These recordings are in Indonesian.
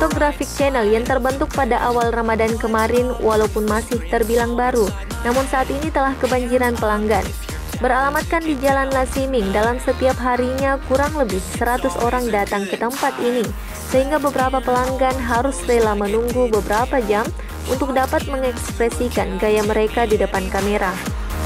photographic channel yang terbentuk pada awal Ramadan kemarin walaupun masih terbilang baru, namun saat ini telah kebanjiran pelanggan. Beralamatkan di Jalan Lasiming, dalam setiap harinya kurang lebih 100 orang datang ke tempat ini, sehingga beberapa pelanggan harus rela menunggu beberapa jam untuk dapat mengekspresikan gaya mereka di depan kamera.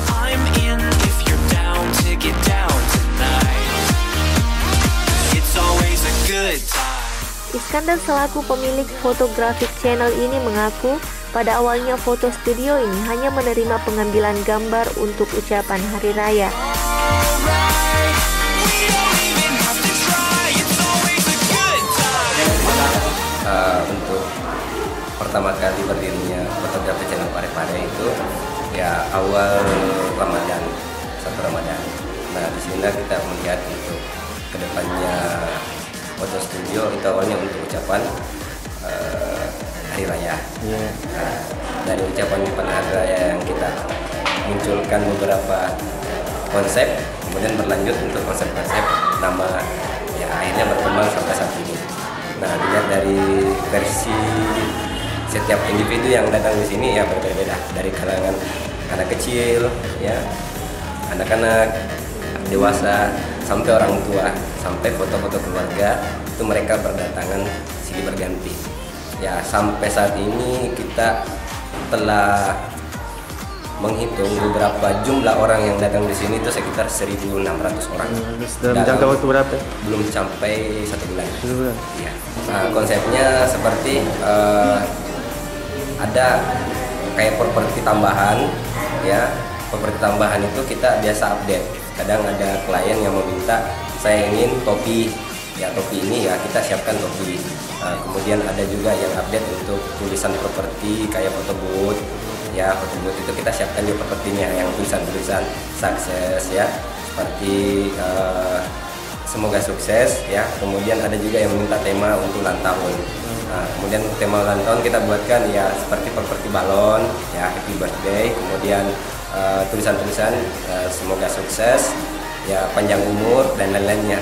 Iskandar selaku pemilik photographic channel ini mengaku pada awalnya foto studio ini hanya menerima pengambilan gambar untuk ucapan hari raya. Untuk pertama kali berdirinya fotografi channel Parepare itu ya awal Ramadan, 1 Ramadan. Nah di sini kita melihat untuk kedepannya foto studio itu awalnya untuk ucapan hari raya. Nah, dari ucapan hari raya yang kita munculkan beberapa konsep, kemudian berlanjut untuk konsep-konsep nama, ya akhirnya berkembang sampai saat ini. Nah dilihat dari versi setiap individu yang datang di sini ya berbeda-beda, dari kalangan anak kecil, ya anak-anak, dewasa, sampai orang tua, sampai foto-foto keluarga, itu mereka berdatangan silih berganti. Ya sampai saat ini kita telah menghitung beberapa jumlah orang yang datang di sini itu sekitar 1.600 orang. Dalam jangka waktu berapa? Belum sampai 1 bulan. Ya. Nah, konsepnya seperti ada kayak properti tambahan, ya. Properti tambahan itu kita biasa update. Kadang ada klien yang meminta, saya ingin topi, ya topi ini ya kita siapkan topi. Kemudian ada juga yang update untuk tulisan properti kayak foto booth, ya foto booth itu kita siapkan di propertinya yang tulisan-tulisan sukses, ya seperti semoga sukses, ya. Kemudian ada juga yang meminta tema untuk ulang tahun. Nah, kemudian tema ulang tahun kita buatkan ya seperti properti balon, ya happy birthday, kemudian tulisan-tulisan semoga sukses, ya panjang umur dan lain-lainnya.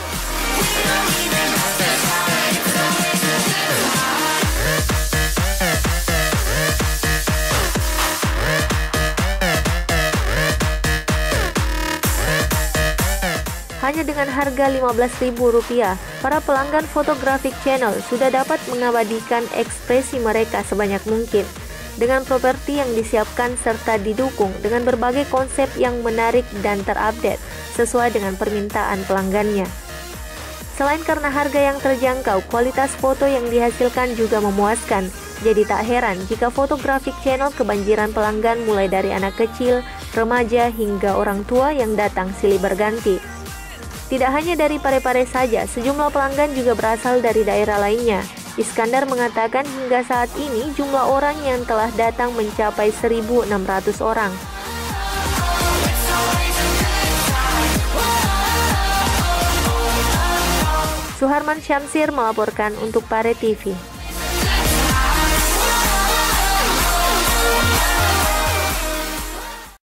Hanya dengan harga Rp15.000, para pelanggan photographic channel sudah dapat mengabadikan ekspresi mereka sebanyak mungkin dengan properti yang disiapkan serta didukung dengan berbagai konsep yang menarik dan terupdate sesuai dengan permintaan pelanggannya. Selain karena harga yang terjangkau, kualitas foto yang dihasilkan juga memuaskan. Jadi tak heran jika photographic channel kebanjiran pelanggan mulai dari anak kecil, remaja hingga orang tua yang datang silih berganti. Tidak hanya dari Parepare saja, sejumlah pelanggan juga berasal dari daerah lainnya. Iskandar mengatakan hingga saat ini jumlah orang yang telah datang mencapai 1.600 orang. Suharman Syamsir melaporkan untuk Pare TV.